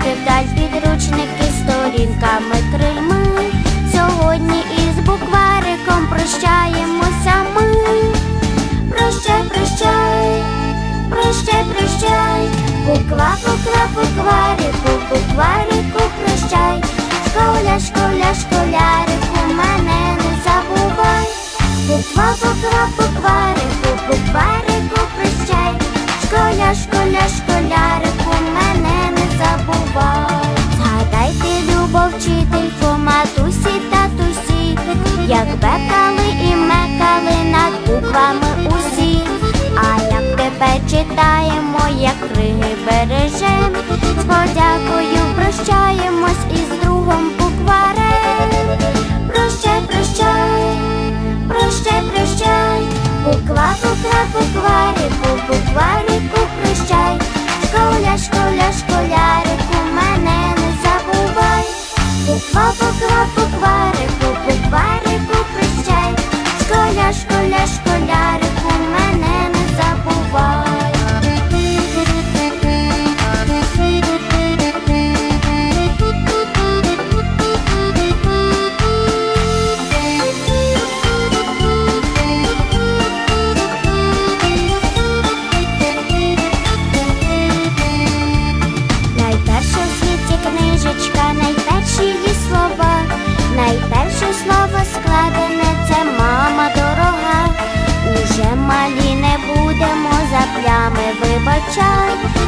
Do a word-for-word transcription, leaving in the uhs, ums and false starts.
вже вдаль підручники сторінками крильми. Сьогодні із буквариком прощаємося ми. Прощай, прощай, прощай, прощай, буква, буква, букварику, букварику, прощай. Школя, школя, школярику, мене не забувай. Буква, буква, букварику, букварику, прощай. Школя, школя, школярику, мене не забувай. Згадайте, любов, вчителько, матусі, татусі, як бекали і мекали над буквами усі. А як тепер читаємо, як криги бережем, з подякою прощаємось із другом букварем. Прощай, прощай, прощай, прощай, буква, буква, букварику, букварику, прощай. Школя, школя, школярику, мене не забувай. Буква, буква, букварику, букварику, прощай. Школя, школя, школярику, мене не забувай. Найперша в світі книжечка, найперші її слова, найперше слово складене — це мама дорога. Уже малі не будемо, за плями вибачай.